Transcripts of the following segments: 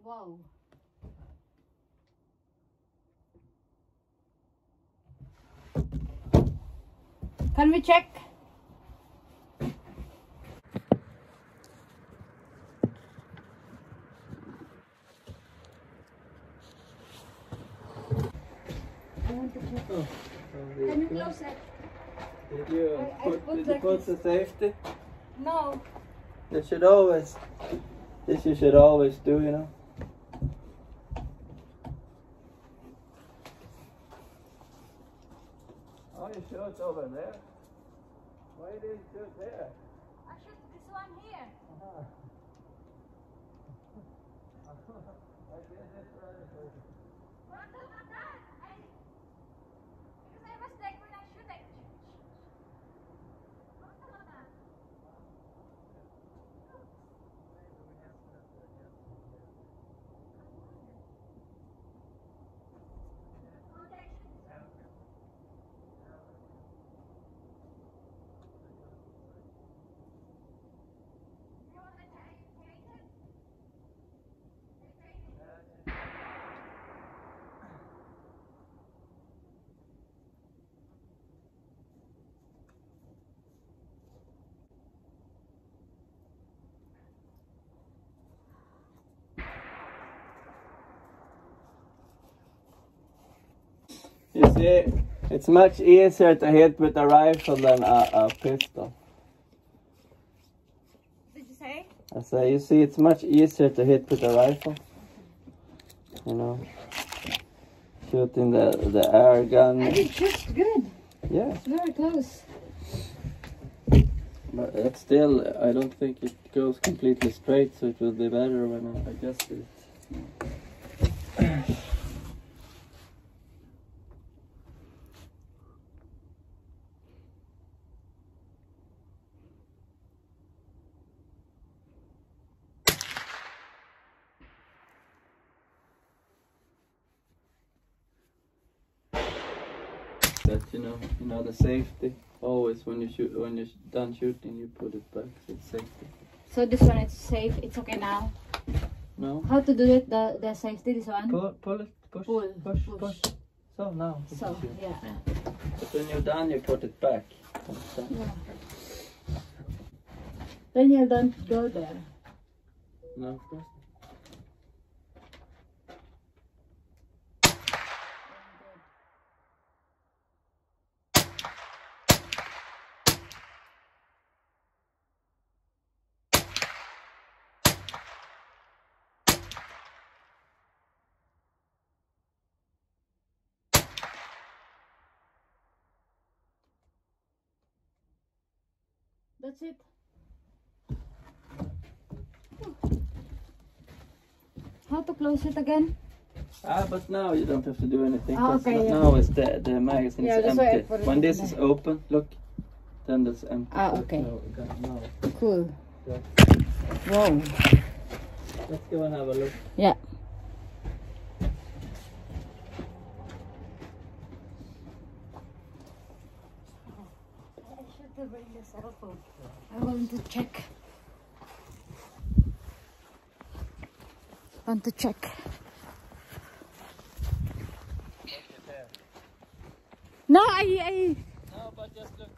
Wow. Can we check? I want to check. Oh, Can you close it? Did you put the safety? No. This you should always do, you know. Oh, you shoot over there. Why did you shoot there? I shoot this one here. I did this right for you. What about that? Because I was like when I shoot it. What about that? You see, it's much easier to hit with a rifle than a pistol. Did you say? I say, you see, it's much easier to hit with a rifle. You know, shooting the air gun. I did shoot good. Yeah. It's very close. But it's still, I don't think it goes completely straight, so it will be better when I adjust it. That you know the safety. Always when you're done shooting, you put it back. So it's safety. So this one is safe. It's okay now. No. How to do it? The safety. This one. Pull it. Push. Push. So now. So yeah. But when you're done, you put it back. Yeah. Then you don't go there. No, of course. That's it. How to close it again? But now you don't have to do anything. Okay, yeah. Now it's the magazine Yeah, is that's why I empty. put it When in this there. is open, look, then it's empty. Okay. No. Cool. Yeah. Wow. Let's go and have a look. Yeah. I should bring the cell phone. I want to check. No, I. No, but just look.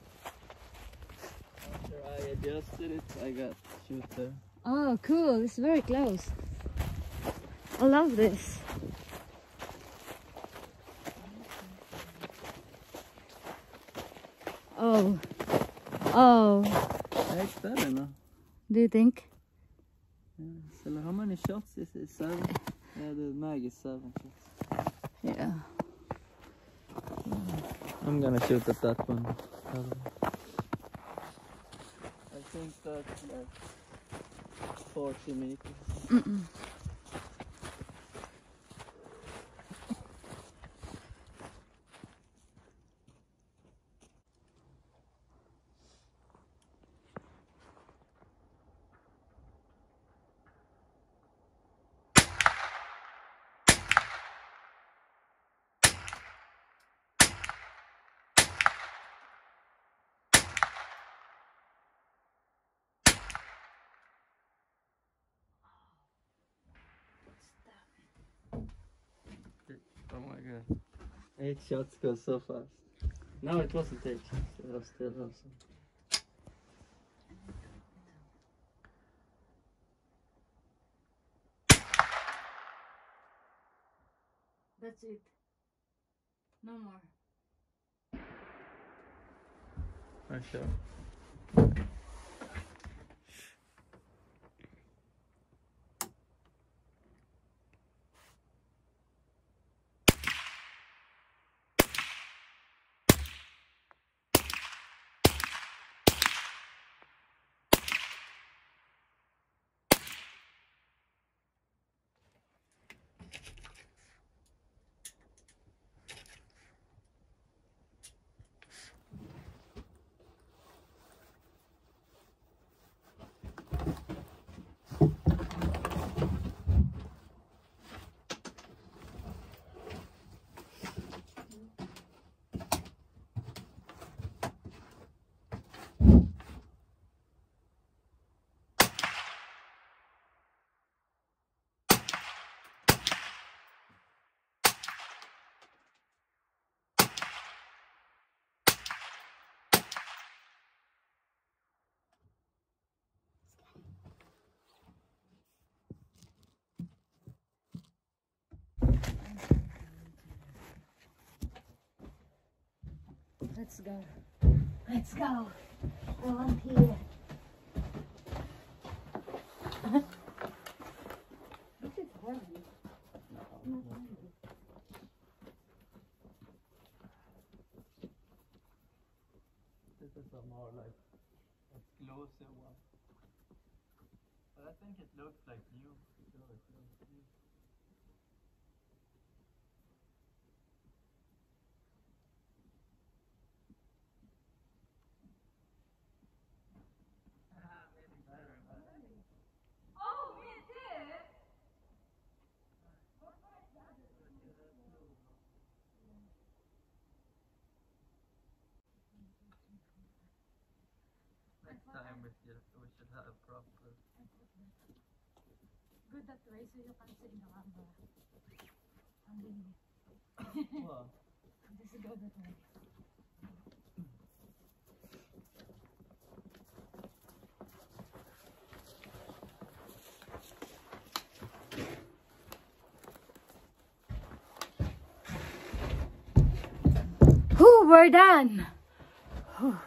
After I adjusted it, I got shoot there. Oh, cool. It's very close. I love this. Oh. Yeah, it's better now. Do you think? Yeah. So how many shots is it? 7? Yeah, the mag is 7 shots. Yeah. I'm gonna shoot at that one. I think that's like 40 meters. 8 shots go so fast. No, it wasn't 8 shots. It was still awesome. That's it. No more. Are you sure? Let's go. Let's go. I want here. This is heavy. Not heavy. This is a more like explosive one. But I think it looks like new. Sure, it looks new. Maybe better, but Oh, me too. next time we should have a proper. Good that way so you can see the camera. Well, Just go that way. Whew, we're done. Whew.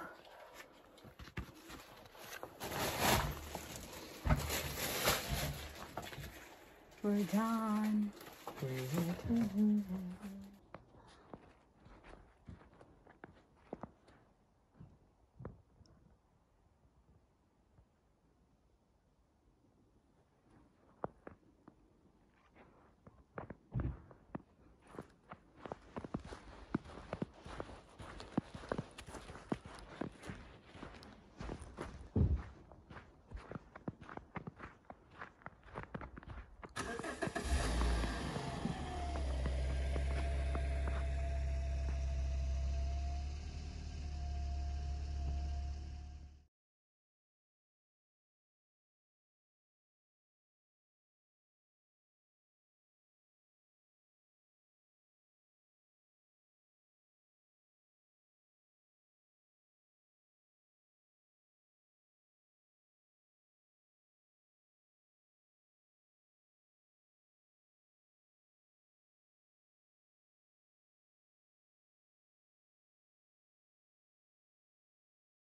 We're done.